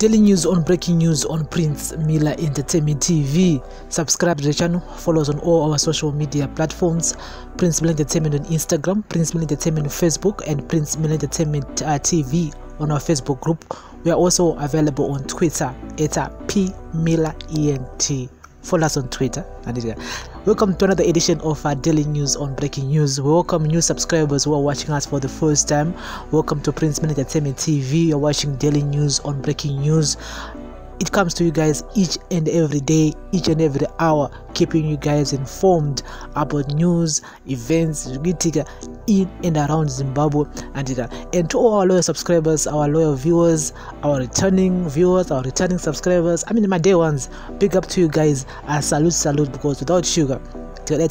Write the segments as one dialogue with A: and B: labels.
A: Daily news on breaking news on Prince Miller Entertainment TV. Subscribe to the channel, follow us on all our social media platforms. Prince Miller Entertainment on Instagram, Prince Miller Entertainment on Facebook, and Prince Miller Entertainment TV on our Facebook group. We are also available on Twitter at PMillerENT. Follow us on Twitter. Welcome to another edition of our daily news on breaking news. We welcome new subscribers who are watching us for the first time. Welcome to Prince Miller Entertainment TV. You're watching daily news on breaking news. It comes to you guys each and every day, each and every hour, keeping you guys informed about news, events, in and around Zimbabwe. And to all our loyal subscribers, our loyal viewers, our returning viewers, our returning subscribers, I mean my day ones, big up to you guys. Salute, because without sugar, so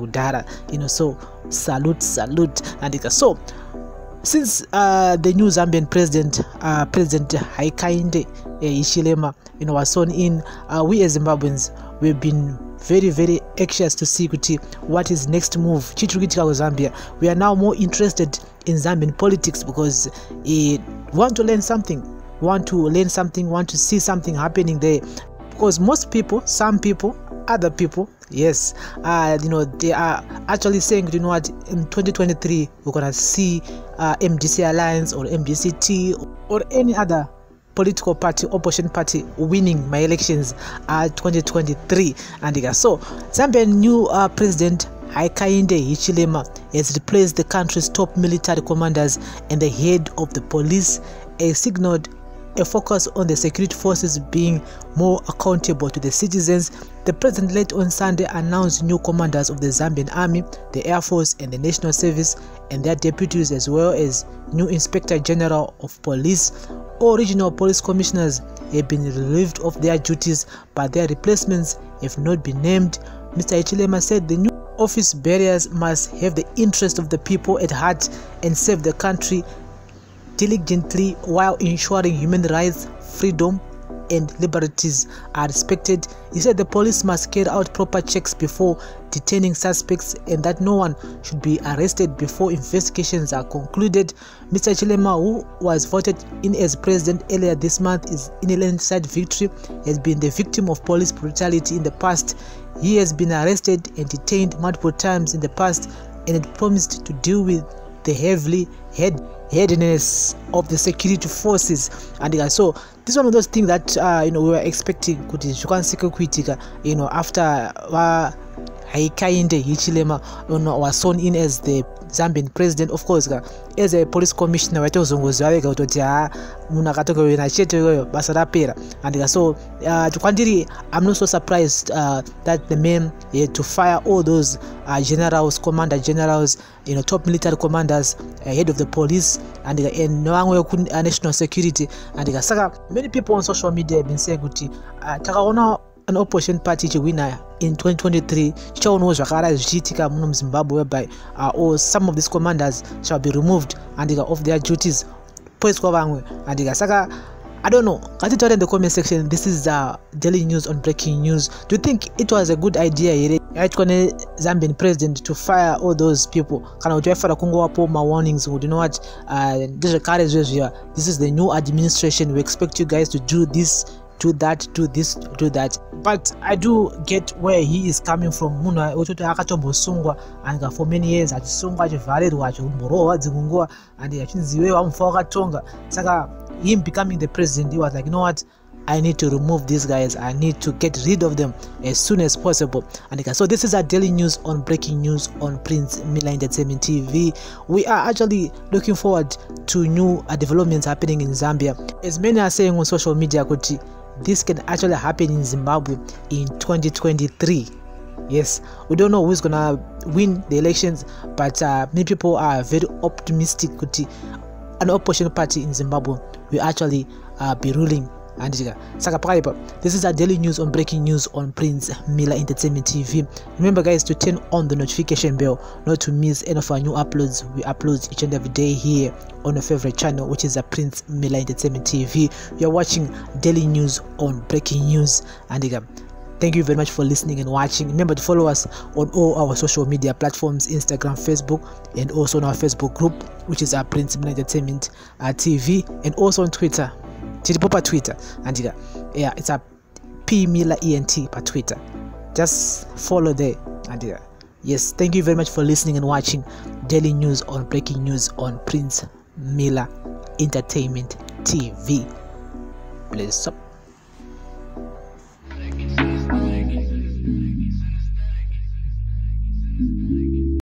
A: salute. And so since the new Zambian president, President Hakainde Hichilema, was sworn in, we as Zimbabweans, we've been very anxious to see what is next move. Zambia. We are now more interested in Zambian politics because we want to learn something, want to see something happening there. Because most people, some people, other people, yes, they are actually saying, in 2023 we're gonna see MDC Alliance or MDCT or any other political party, opposition party winning my elections 2023. And so Zambian new president Hakainde Hichilema has replaced the country's top military commanders and the head of the police, signaled a focus on the security forces being more accountable to the citizens. The president late on Sunday announced new commanders of the Zambian Army, the Air Force, and the National Service, and their deputies, as well as new Inspector General of Police. All regional police commissioners have been relieved of their duties, but their replacements have not been named. Mr. Hichilema said the new office bearers must have the interest of the people at heart and serve the country diligently while ensuring human rights, freedom, and liberties are respected. He said the police must carry out proper checks before detaining suspects and that no one should be arrested before investigations are concluded. Mr. Hichilema, who was voted in as president earlier this month, is in a landslide victory, has been the victim of police brutality in the past. He has been arrested and detained multiple times in the past and had promised to deal with the headiness of the security forces. And so this is one of those things that we were expecting after Hakainde Hichilema was sworn in as the Zambian president. Of course, as a police commissioner, and so I'm not so surprised that the men had to fire all those generals, commander generals, top military commanders, head of the police, and national security. And many people on social media have been saying an opposition party winner in 2023 whereby or some of these commanders shall be removed and off their duties. I don't know. Can you tell in the comment section? This is daily news on breaking news. Do you think it was a good idea Zambian president to fire all those people? My warnings, you know what? This is the new administration. We expect you guys to do this, do that, do this, do that. But I do get where he is coming from. And for many years and him becoming the president, he was like, you know what, I need to remove these guys, I need to get rid of them as soon as possible. And so this is our daily news on breaking news on Prince Miller Entertainment TV. We are actually looking forward to new developments happening in Zambia. As many are saying on social media, this can actually happen in Zimbabwe in 2023. Yes, we don't know who's gonna win the elections, but many people are very optimistic an opposition party in Zimbabwe will actually be ruling. And this is our daily news on breaking news on Prince Miller Entertainment TV. Remember guys to turn on the notification bell not to miss any of our new uploads. We upload each and every day here on your favorite channel, which is a Prince Miller Entertainment TV. You are watching daily news on breaking news. And thank you very much for listening and watching. Remember to follow us on all our social media platforms, Instagram, Facebook, and also on our Facebook group, which is our Prince Miller Entertainment TV, and also on Twitter. tiripo pa Twitter andika yeah it's a P Miller ENT pa Twitter, just follow there andika. Yes, thank you very much for listening and watching daily news on breaking news on Prince Miller Entertainment TV. Bless up.